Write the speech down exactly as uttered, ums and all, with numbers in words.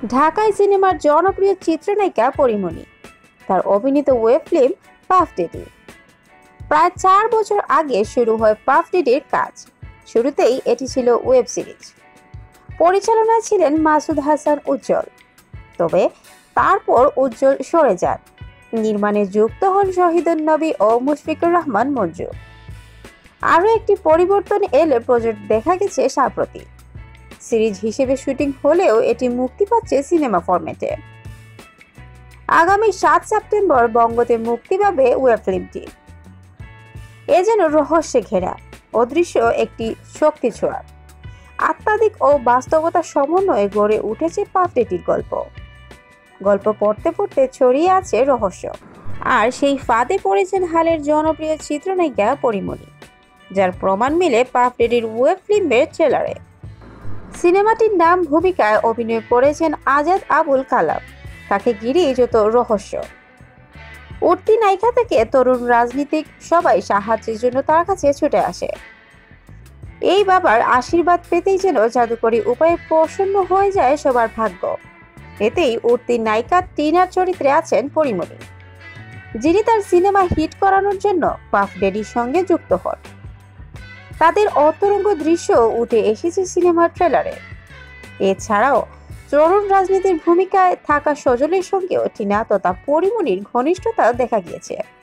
ঢাকাই সিনেমার জনপ্রিয় চিত্রনায়িকা পরি মনি, তার অভিনীত ওয়েব ফিল্ম পাফ ডেডি। প্রায় চার বছর আগে শুরু হয় পাফ ডেডির কাজ। শুরুতেই এটি ছিল ওয়েব সিরিজ, পরিচালনায় ছিলেন মাসুদ হাসান উজ্জ্বল। তবে তারপর উজ্জ্বল সরে যান, নির্মাণে যুক্ত হন শহীদুল নবী ও মুশফিকুর রহমান মঞ্জু। আরও একটি পরিবর্তন এলে প্রজেক্ট দেখা গেছে সাম্প্রতি সিরিজ হিসেবে শুটিং হলেও এটি মুক্তি পাচ্ছে সিনেমা ফরম্যাটে। আগামী সাত সেপ্টেম্বর বঙ্গতে মুক্তি পাবে ওয়েব ফিল্মটি। এ যেন রহস্যে ঘেরা অদৃশ্য একটি শক্তি ছোঁয়া। আত্মাধিক ও বাস্তবতার সমন্বয়ে গড়ে উঠেছে পাফ ডেডির গল্প। গল্প পড়তে পড়তে ছড়িয়ে আছে রহস্য, আর সেই ফাঁদে পড়েছেন হালের জনপ্রিয় চিত্রনায়িকা পরি মনি, যার প্রমাণ মিলে পাফ ডেডির ওয়েব ফিল্মের ট্রেলারে। সিনেমাটির নাম ভূমিকায় অভিনয় করেছেন আজাদ আবুল কালাম। তাকে ঘিরেই যত রহস্য। উঠতি নায়িকা থেকে তরুণ রাজনীতিক সবাই সাহায্যের জন্য তার কাছে ছুটে আসে। এই বাবার আশীর্বাদ পেতেই যেন জাদুকরী উপায়ে প্রসন্ন হয়ে যায় সবার ভাগ্য। এতেই উঠতি নায়িকা টিনার চরিত্রে আছেন পরি মনি, যিনি তার সিনেমা হিট করানোর জন্য পাফ ডেডির সঙ্গে যুক্ত হন। তাদের অন্তরঙ্গ দৃশ্য উঠে এসেছে সিনেমার ট্রেলারে। এছাড়াও তরুণ রাজনীতির ভূমিকায় থাকা সজলের সঙ্গেও টিনা তথা পরি মনির ঘনিষ্ঠতা দেখা গিয়েছে।